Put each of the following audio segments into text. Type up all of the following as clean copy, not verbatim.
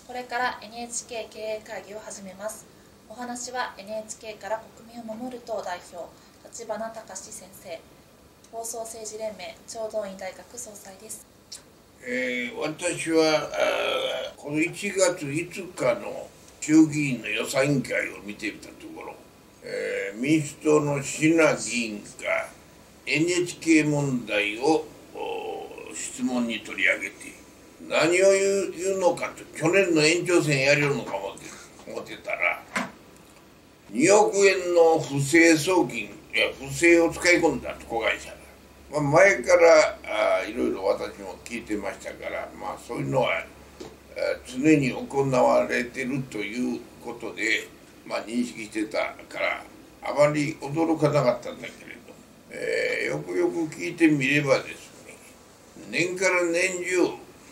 これから NHK 経営会議を始めます。お話は NHK から国民を守る党代表、立花隆先生、放送政治連盟聴導員大学総裁です。 私はこの1月5日の衆議院の予算委員会を見てみたところ、民主党の椎名議員が NHK 問題を質問に取り上げて何を言うのかと、去年の延長戦やりよるのか思ってたら、2億円の不正送金不正を使い込んだと子会社が、前からいろいろ私も聞いてましたから、そういうのは常に行われてるということで、認識してたからあまり驚かなかったんだけれど、よくよく聞いてみればですね、年から年中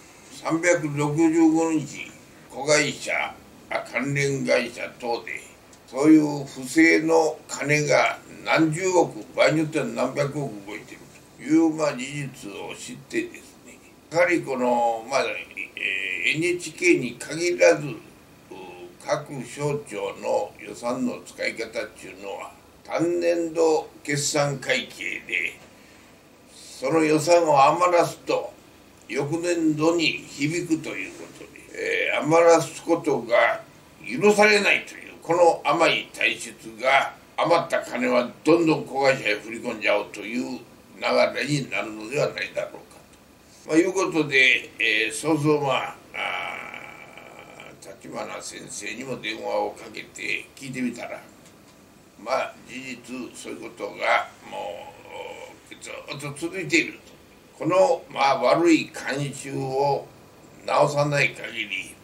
365日子会社関連会社等でそういう不正の金が何十億、場合によっては何百億動いているという事実を知ってですね、やはりこのNHK に限らず各省庁の予算の使い方っていうのは単年度決算会計でその予算を余らすと翌年度に響くということで、余らすことが許されないというこの甘い体質が、余った金はどんどん子会社へ振り込んじゃおうという流れになるのではないだろうかと、いうことで、そうそう立花先生にも電話をかけて聞いてみたら、事実そういうことがもうずっと続いていると。この悪い慣習を直さない限り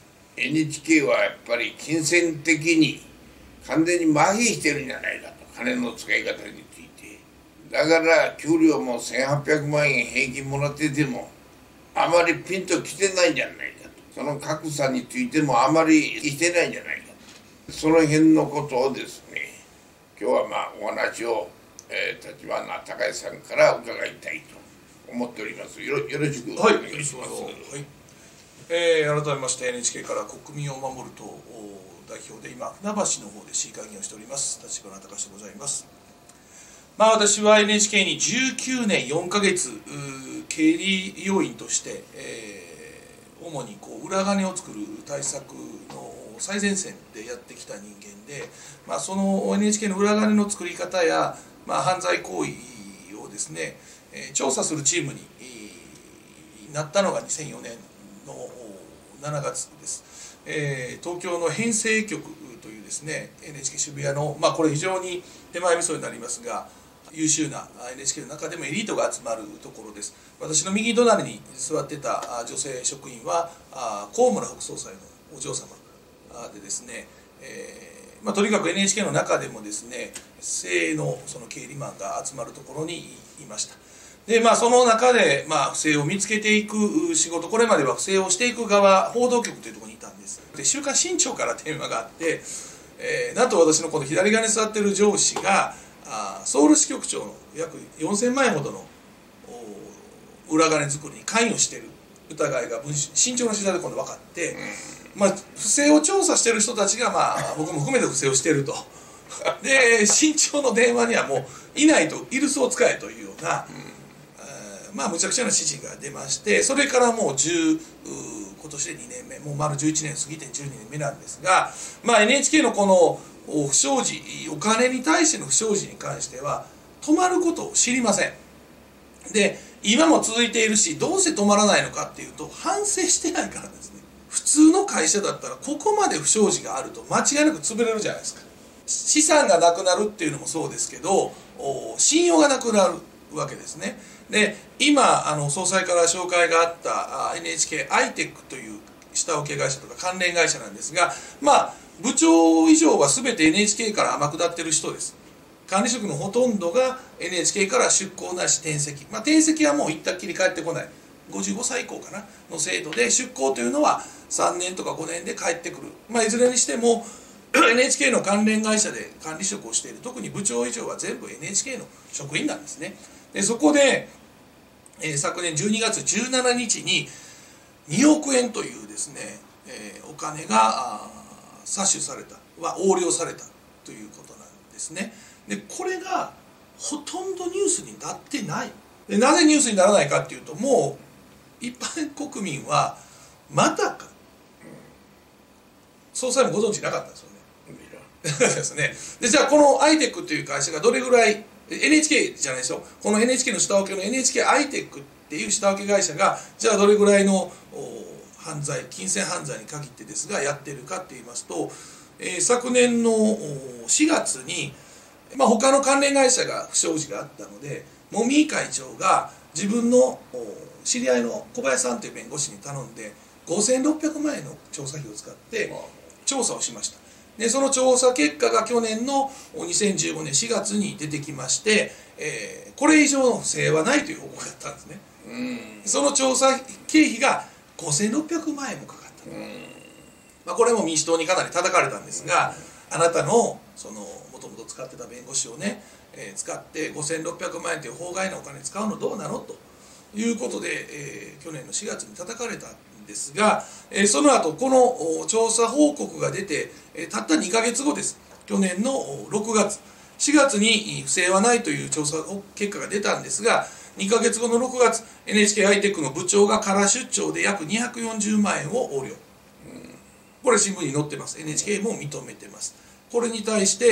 NHK はやっぱり金銭的に完全に麻痺してるんじゃないかと、金の使い方について。だから給料も1800万円平均もらっててもあまりピンときてないんじゃないかと、その格差についてもあまりしてないんじゃないかと、その辺のことをですね、今日はお話を、立花隆さんから伺いたいと思っております。よろしくお願いします。 改めまして NHK から国民を守る党代表で今船橋の方で市議会議員をしております立花隆でございます。私は NHK に19年4ヶ月経理要員として、主に裏金を作る対策の最前線でやってきた人間で、その NHK の裏金の作り方や、犯罪行為をですね、調査するチームになったのが2004年の7月です。東京の編成局というですね NHK 渋谷の、これ非常に手前味噌になりますが優秀な NHK の中でもエリートが集まるところです。私の右隣に座ってた女性職員は高村副総裁のお嬢様でですね、とにかく NHK の中でもですね精鋭のその経理マンが集まるところにいました。でその中で、不正を見つけていく仕事、これまでは不正をしていく側報道局というところにいたんです。で週刊新潮から電話があって、なんと私のこの左側に座っている上司がソウル支局長の約4000万円ほどの裏金作りに関与している疑いが新潮の取材で今度分かって、不正を調査している人たちが、僕も含めて不正をしていると。で新潮の電話にはもういないと、イルスを使えというような、むちゃくちゃな指示が出まして、それからもう今年で2年目、もう丸11年過ぎて12年目なんですが、NHK のこの不祥事、お金に対しての不祥事に関しては止まることを知りません。で今も続いているし、どうして止まらないのかっていうと、反省してないからですね。普通の会社だったらここまで不祥事があると間違いなく潰れるじゃないですか。資産がなくなるっていうのもそうですけど、信用がなくなるわけですね。で今総裁から紹介があった NHK アイテックという下請け会社とか関連会社なんですが、部長以上は全て NHK から天下ってる人です。管理職のほとんどが NHK から出向ないし転籍、転籍はもう行ったっきり帰ってこない、55歳以降かなの制度で、出向というのは3年とか5年で帰ってくる。いずれにしてもNHK の関連会社で管理職をしている、特に部長以上は全部 NHK の職員なんですね。でそこで、昨年12月17日に2億円というですね、 お金が詐取された横領されたということなんですね。でこれがほとんどニュースになってない。でなぜニュースにならないかっていうと、もう一般国民はまたか、総裁もご存知なかったんですよね。ですね。でじゃあこの ITEC という会社がどれぐらい NHK じゃないですよ、この NHK の下請けの NHK ITEC っていう下請け会社がじゃあどれぐらいの犯罪、金銭犯罪に限ってですがやってるかって言いますと、昨年の4月に、他の関連会社が不祥事があったので、茂木会長が自分の知り合いの小林さんという弁護士に頼んで5600万円の調査費を使って調査をしました。でその調査結果が去年の2015年4月に出てきまして、これ以上の不正はないという報告だったんですね。その調査経費が5600万円もかかった。これも民主党にかなり叩かれたんですが、あなたのもともと使ってた弁護士をね、使って5600万円という法外なお金使うのどうなのということで、去年の4月に叩かれたんですが、その後この調査報告が出て、たった2ヶ月後です。去年の6月4月に不正はないという調査結果が出たんですが、2ヶ月後の6月 NHK ITEC の部長が空出張で約240万円を横領。これ新聞に載ってます。 NHK も認めてます。これに対して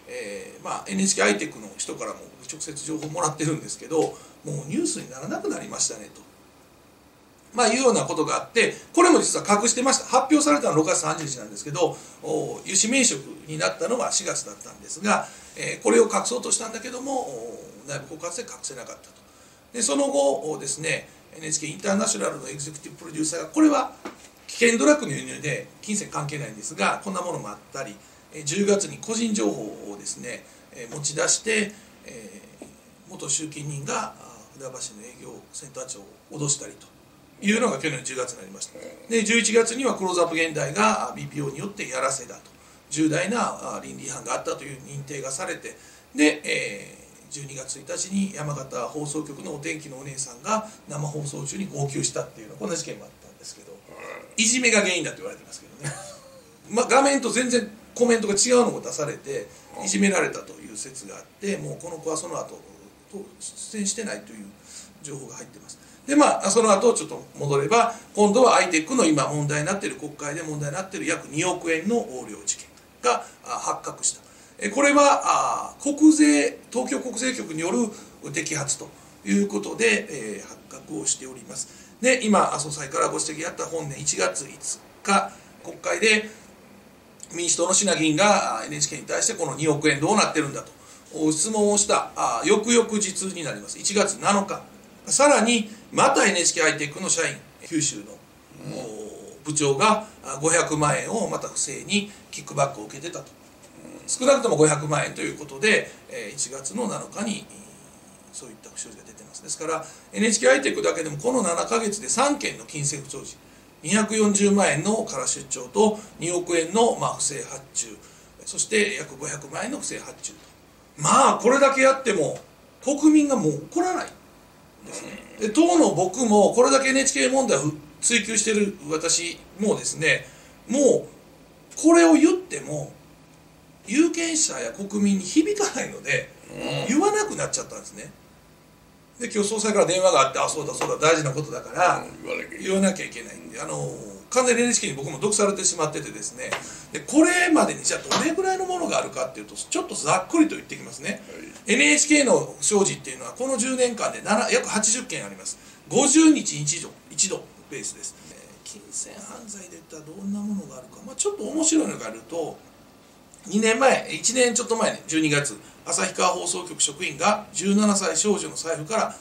、NHK ITEC の人からも直接情報もらってるんですけど、もうニュースにならなくなりましたねと、いうようなことがあって、これも実は隠してました。発表されたのは6月30日なんですけど、諭旨免職になったのは4月だったんですが、これを隠そうとしたんだけども内部告発で隠せなかったと。でその後ですね、 NHK インターナショナルのエグゼクティブプロデューサーが、これは危険ドラッグの輸入で金銭関係ないんですが、こんなものもあったり、10月に個人情報をですね持ち出して、元集金人が船橋の営業センター長を脅したりというのが去年の10月になりました。で11月にはクローズアップ現代が BPO によってやらせだと、重大な倫理違反があったという認定がされて、で、12月1日に山形放送局のお天気のお姉さんが生放送中に号泣したっていうの、こんな事件もあったんですけど、いじめが原因だと言われてますけどね画面と全然コメントが違うのも出されていじめられたという説があって、もうこの子はその後出演してないという情報が入ってます。でその後ちょっと戻れば、今度は ITEC の今問題になっている、国会で問題になっている約2億円の横領事件が発覚した。これは東京国税局による摘発ということで、発覚をしております。で今総裁からご指摘あった本年1月5日国会で民主党の品議員が NHK に対してこの2億円どうなってるんだと質問をした翌々日になります1月7日、さらにまた NHK ITEC の社員、九州の部長が500万円をまた不正にキックバックを受けてたと。少なくとも500万円ということで1月の7日にそういった不祥事が出てます。ですから NHK ITEC だけでもこの7ヶ月で3件の金銭不祥事、240万円の空出張と2億円の不正発注、そして約500万円の不正発注と、これだけやっても国民がもう怒らないですね。で当の僕もこれだけ NHK 問題を追及している私もですね、もうこれを言っても有権者や国民に響かないので言わなくなっちゃったんですね。で今日総裁から電話があって、そうだ大事なことだから言わなきゃいけないんで、完全に NHK に僕も毒されてしまっててですね、でこれまでにじゃあどれぐらいのものがあるかっていうと、ちょっとざっくりと言ってきますね。NHK の不祥事っていうのはこの10年間で約80件あります。50日一度ベースです。金銭犯罪で言ったらどんなものがあるか、ちょっと面白いのがあると、1年ちょっと前に12月、旭川放送局職員が17歳少女の財布から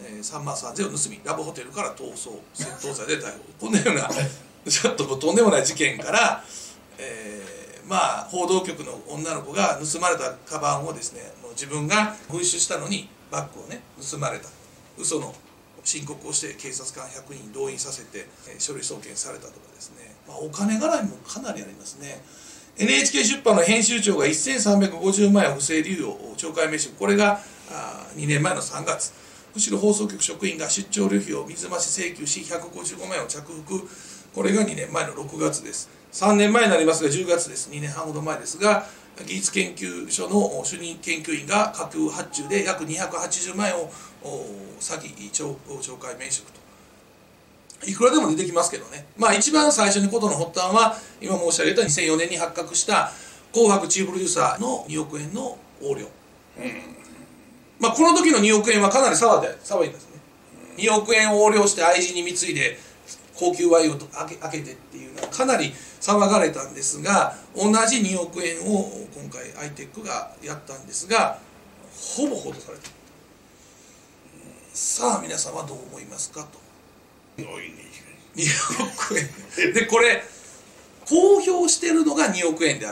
3万3000円を盗み、ラブホテルから逃走、窃盗罪で逮捕。こんなようなちょっととんでもない事件から、報道局の女の子が盗まれたカバンをですね、自分が紛失したのにバッグをね盗まれた、嘘の申告をして警察官100人動員させて書類送検されたとかですね、お金絡みもかなりありますね。NHK 出版の編集長が1350万円を不正流用、懲戒免職、これが2年前の3月、釧路放送局職員が出張旅費を水増し請求し155万円を着服、 これが2年前の6月です。3年前になりますが10月です。2年半ほど前ですが、技術研究所の主任研究員が架空発注で約280万円を詐欺懲戒免職と。いくらでも出てきますけどね。まあ一番最初に事の発端は今申し上げた2004年に発覚した紅白チーフプロデューサーの2億円の横領。まあこの時の2億円はかなり騒いですね。2億円を横領して愛人に貢いで高級ワインを開けてっていうのはかなり騒がれたんですが、同じ2億円を今回アイテックがやったんですが、ほぼ報道されている。さあ皆さんはどう思いますかと。2億円で、これ公表してるのが2億円であって、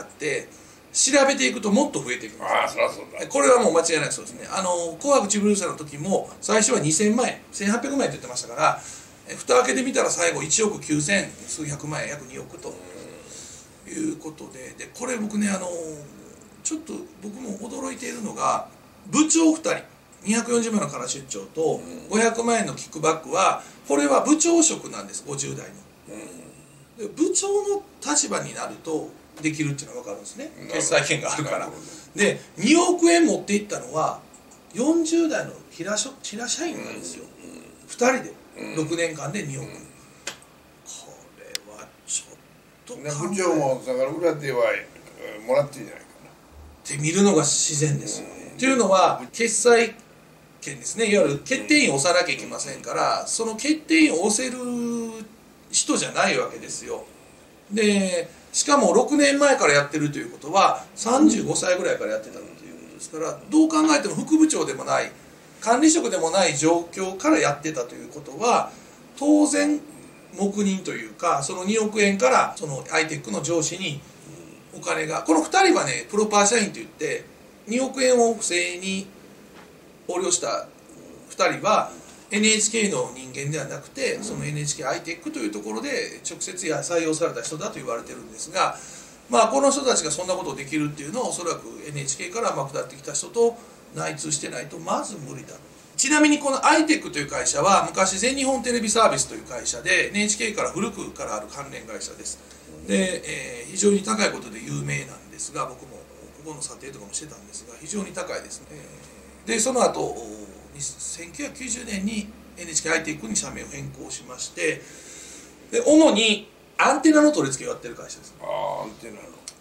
調べていくともっと増えていくんです。 ああ、そりゃそうだ。 これはもう間違いないそうですね。紅白チーフプロデューサーの時も最初は2000万円1800万円って言ってましたから、蓋開けてみたら最後1億9000数百万円約2億ということで、これ僕ね、ちょっと僕も驚いているのが、部長2人240万円の空出張と500万円のキックバックは、これは部長職なんです、50代の。で部長の立場になるとできるっていうのは分かるんですね、決裁権があるから。で2億円持っていったのは40代の平社員なんですよ、2人で6年間で2億。これはちょっと部長もだから裏ではもらってんじゃないかなって見るのが自然ですよね。というのは決裁権ですね、いわゆる決定員を押さなきゃいけませんから、その決定員を押せる人じゃないわけですよ。でしかも6年前からやってるということは35歳ぐらいからやってたということですから、どう考えても副部長でもない管理職でもない状況からやってたということは、当然黙認というか、その2億円からそのアイテックの上司にお金が、この2人はねプロパー社員といって2億円を不正に横領した2人は NHK の人間ではなくて、その NHK アイテックというところで直接採用された人だと言われてるんですが、まあこの人たちがそんなことをできるっていうのは、おそらく NHK から下ってきた人と内通してないとまず無理だ。ちなみにこのアイテックという会社は昔全日本テレビサービスという会社で NHK から古くからある関連会社です。で、非常に高いことで有名なんですが、僕もここの査定とかもしてたんですが非常に高いですね。でその後1990年に NHK アイテックに社名を変更しまして、で主にアンテナの取り付けをやってる会社です。 ああ、アンテナの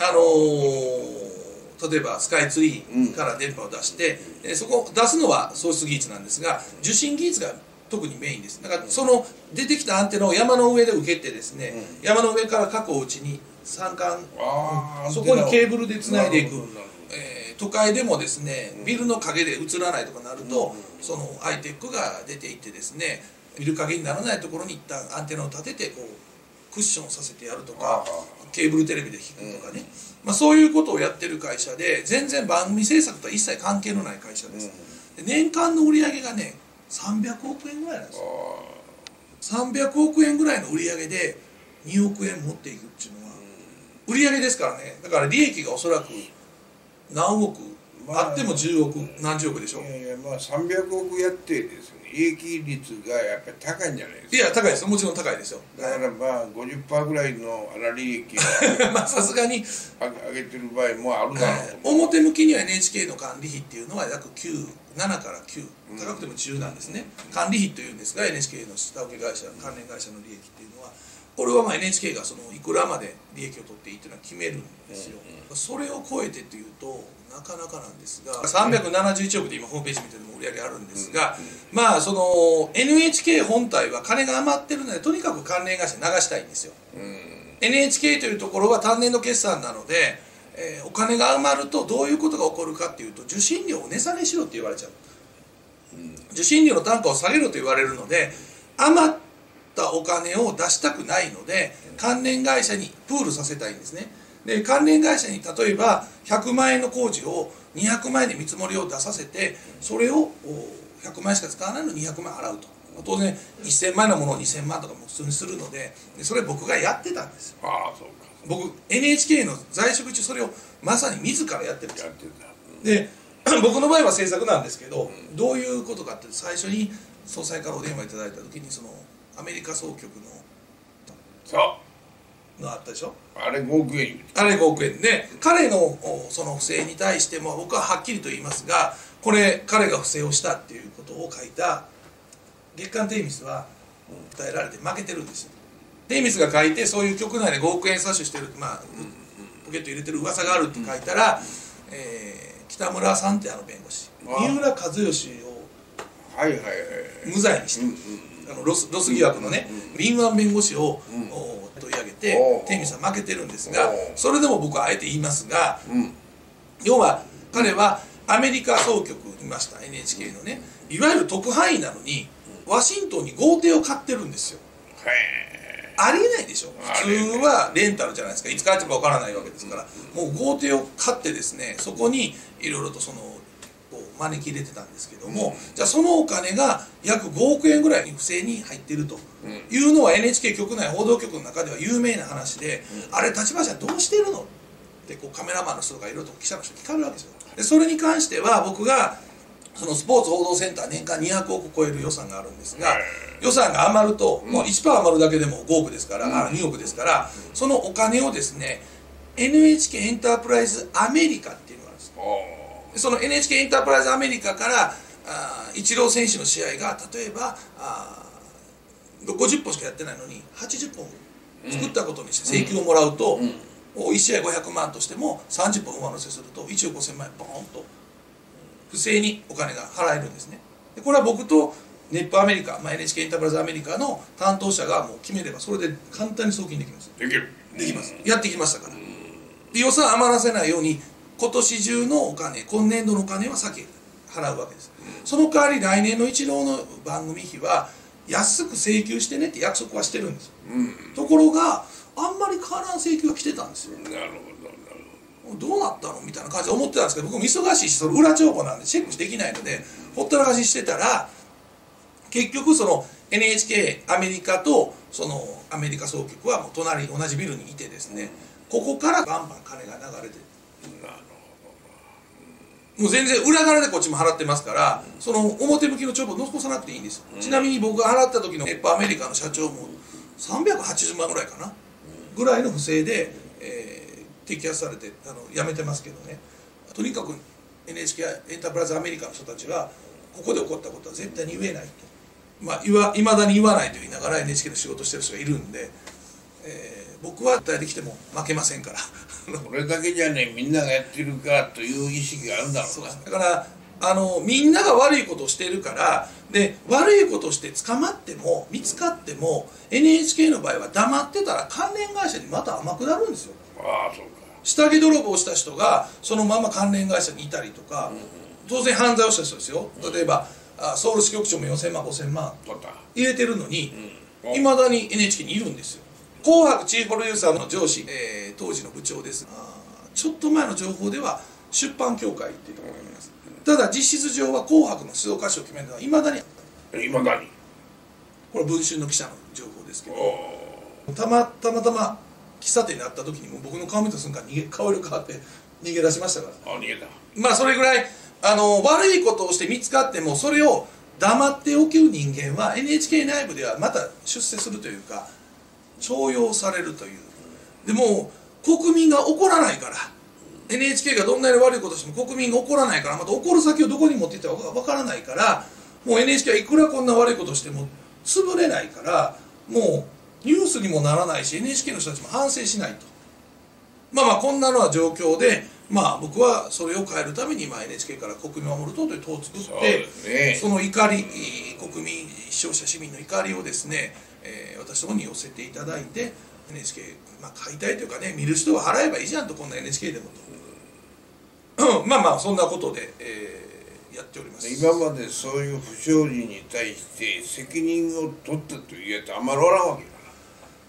例えばスカイツリーから電波を出して、そこを出すのは送出技術なんですが、受信技術が特にメインです。だからその出てきたアンテナを山の上で受けてですね、山の上から各お家に山間、そこにケーブルでつないでいく。都会でもですね、ビルの陰で映らないとかなると、そのアイテックが出ていってですね、ビル陰にならないところに一旦アンテナを立ててこうクッションさせてやるとか、ケーブルテレビで引くとかね、まあ、そういうことをやってる会社で、全然番組制作とは一切関係のない会社です。で年間の売り上げがね300億円ぐらいなんですよ。300億円ぐらいの売り上げで2億円持っていくっていうのは売り上げですからね。だから利益がおそらく何億、あっても10億何十億でしょ。 まあ300億やってですね、利益率がやっぱり高いんじゃないですか。 いや高いです、もちろん高いですよ。 だからまあ 50% ぐらいの粗利益をまあさすがに上げてる場合もあるだろうと。 表向きには NHK の管理費っていうのは約7から9、高くても10なんですね。管理費というんですが、 NHK の下請け会社関連会社の利益っていうのは、これはまあ NHK がそのいくらまで利益を取っていいっていうのは決めるんですよ。それを超えてというとなかなかなんですが、371億で今ホームページ見ても売り上げあるんですが、まあその NHK 本体は金が余ってるので、とにかく関連会社流したいんですよ。NHK というところは単年度決算なので、お金が余るとどういうことが起こるかっていうと、受信料を値下げしろって言われちゃう。受信料の単価を下げろと言われるので、余ったお金を出したくないので関連会社にプールさせたいんですね。で関連会社に例えば100万円の工事を200万円で見積もりを出させて、それを100万円しか使わないのに200万払うと。当然1000万円のものを2000万とかも普通にするので、それ僕がやってたんですよ。 ああ、そうか。 僕 NHK の在職中それをまさに自らやってるんですよ。で僕の場合は制作なんですけど、どういうことかって最初に総裁からお電話いただいた時に、そのアメリカ総局のそうのあったでしょ。 あれ5億円。 あれ5億円で、彼のその不正に対しても僕ははっきりと言いますが、これ彼が不正をしたっていうことを書いた月刊テイミスは訴えられて負けてるんですよ。テイミスが書いて、そういう局内で5億円詐取してる、ポケット入れてる噂があるって書いたら、北村さんって弁護士、三浦知良を無罪にして、ロス疑惑のね、敏腕弁護士を取り上げて、テイミスは負けてるんですが、それでも僕はあえて言いますが、要は彼はアメリカ総局いました NHK のね、いわゆる特派員なのにワシントンに豪邸を買ってるんですよ。ありえないでしょ。普通はレンタルじゃないですか。いつ帰ってるかわからないわけですから、もう豪邸を買ってですね、そこにいろいろと招き入れてたんですけども、じゃあそのお金が約5億円ぐらいに不正に入っているというのは NHK 局内報道局の中では有名な話で、あれ立花さんどうしてるのってカメラマンの人とかいろいろと記者の人に聞かれるわけですよ。でそれに関しては僕がそのスポーツ報道センター年間200億超える予算があるんですが、予算が余ると、もう 1% 余るだけでも5億ですから、2億ですから、そのお金をですね NHK エンタープライズアメリカっていうのがあるんです。その NHK エンタープライズアメリカからイチロー選手の試合が例えば50本しかやってないのに80本作ったことにして請求をもらうと、1試合500万としても30本上乗せすると1億5000万円ボーンと不正にお金が払えるんですね。でこれは僕とネットアメリカ、NHK エンタープライズアメリカの担当者がもう決めればそれで簡単に送金できます。 できます。 やってきましたから。で予算余らせないように今年中のお金、今年度のお金は先払うわけです。その代わり来年のイチローの番組費は安く請求してねって約束はしてるんですよ。ところがあんまり変わらん請求が来てたんですよ。 なるほど。 どうなったのみたいな感じで思ってたんですけど、僕も忙しいし、その裏帳簿なんでチェックできないのでほったらかししてたら、結局その NHK アメリカとそのアメリカ総局はもう隣同じビルにいてですね、ここからバンバン金が流れてる。もう全然裏金でこっちも払ってますから、その表向きの帳簿残さなくていいんですよ。ちなみに僕が払った時のネットアメリカの社長も380万ぐらいかなぐらいの不正で、摘発されて辞めてますけどね。とにかく NHK エンタープライズアメリカの人たちはここで起こったことは絶対に言えないと、いまだに言わないと言いながら NHK の仕事してる人がいるんで、僕は訴えてきても負けませんからこれだけじゃね、みんながやってるかという意識があるんだろうな。 だからみんなが悪いことをしているから、で悪いことをして捕まっても見つかっても NHK の場合は黙ってたら関連会社にまた天下るんですよ。 ああ、そうか。 下着泥棒をした人がそのまま関連会社にいたりとか、当然犯罪をした人ですよ。例えばソウル支局長も4000万5000万入れてるのにいまだに NHK にいるんですよ。紅白チーフプロデューサーの上司、当時の部長です。ちょっと前の情報では出版協会っていうところがあります。ただ実質上は紅白の出場歌手を決めるのはいまだにこれ文春の記者の情報ですけど、たまたま喫茶店にあった時にも僕の顔見た瞬間顔色変わって逃げ出しましたから。 逃げた。 まあそれぐらい悪いことをして見つかってもそれを黙っておける人間は NHK 内部ではまた出世するというか重用されるという。でも国民が怒らないから、 NHK がどんなに悪いことしても国民が怒らないから、また怒る先をどこに持っていったか分からないから、もう NHK はいくらこんな悪いことしても潰れないから、もうニュースにもならないし NHK の人たちも反省しないと。こんなのは状況で、僕はそれを変えるためにNHK から国民を守る党という党を作って、その怒り、国民視聴者市民の怒りをですね、私どもに寄せていただいて NHK、買いたいというかね、見る人は払えばいいじゃんと、こんな NHK でもとそんなことで、やっております。 今までそういう不祥事に対して責任を取ったというやつあんまりおらんわけだな。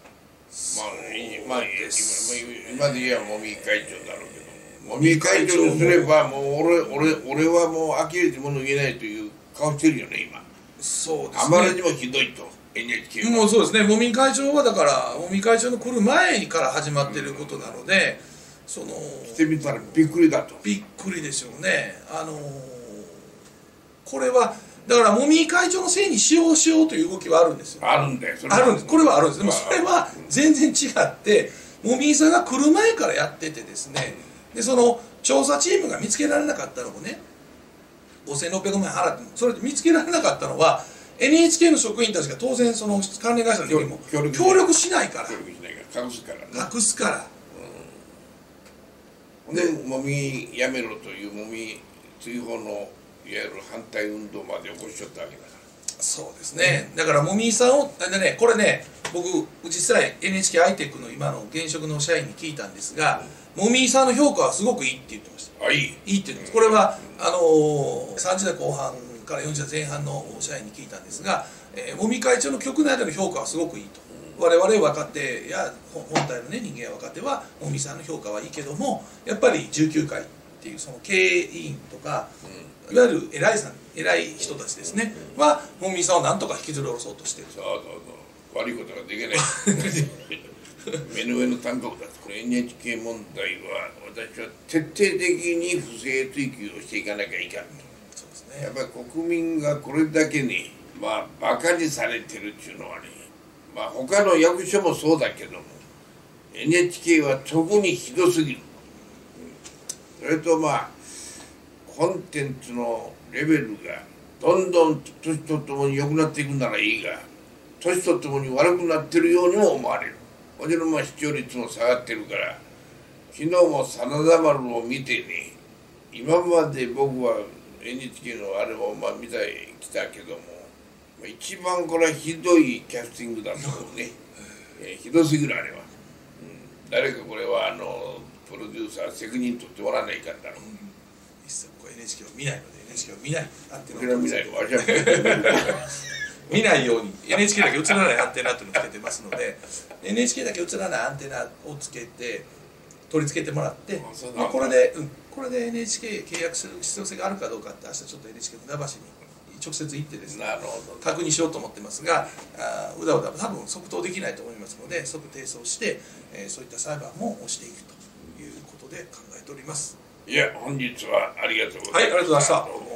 今で言えばもみ会長だろうけど、もみ会長にすればもう俺はもう呆れて物言えないという顔してるよね今。 そうですね、 あまりにもひどいと NHK は。 もうそうですね、もみ会長はだからもみ会長の来る前から始まっていることなので、 してみたらびっくりだと。 びっくりでしょうね。これはだからもみ会長のせいにしようという動きはあるんですよ。 あるんだよ、それあるんです。これはあるんです。でもそれは全然違って、もみさんが来る前からやっててですね、でその調査チームが見つけられなかったのもね、5600万円払っても、それで見つけられなかったのは NHK の職員たちが当然その関連会社の時にも協力しないから、 隠すからね。 隠すから。 でもみやめろというもみ追放のいわゆる反対運動まで起こしちゃったわけだから。 そうですね、だからもみさんをでね、これね、僕実際 NHK アイテックの今の現職の社員に聞いたんですが、もみさんの評価はすごくいいって言ってました。 いいって言ってます。これは30代後半から40代前半の社員に聞いたんですが、もみ会長の局内での評価はすごくいいと。我々若手や本体のね、人間や若手はもみさんの評価はいいけども、やっぱり19回っていうその経営委員とか、いわゆる偉い人たちですね、はもみさんをなんとか引きずり下ろそうとしている。 そう悪いことができない目の上の単価だと。これ NHK 問題は私は徹底的に不正追及をしていかなきゃいかんと。 そうですね、 やっぱり国民がこれだけにバカにされてるっていうのはね、他の役所もそうだけども NHK は特にひどすぎる。それとコンテンツのレベルがどんどん年とともに良くなっていくならいいが、年とともに悪くなってるようにも思われる。もちろん視聴率も下がってるから、昨日も真田丸を見てね、今まで僕は NHK のあれを見てきたけども、一番これはひどいキャスティングだと思うねひどすぎるあれは、誰かこれはプロデューサー責任取ってもらわないかんだろう。 一切僕は NHK を見ないので NHK を見ないアンテナをそれは見ないわしは見ないように NHK だけ映らないアンテナというのをつけてますので、 NHK だけ映らないアンテナをつけて取り付けてもらって、これで NHK 契約する必要性があるかどうかって、明日ちょっと NHK 船橋に直接行ってですね、確認しようと思ってますが、うだうだ多分即答できないと思いますので、即提訴して、そういった裁判もしていくということで考えております。 いや、本日はありがとうございました。 はい、ありがとうございました。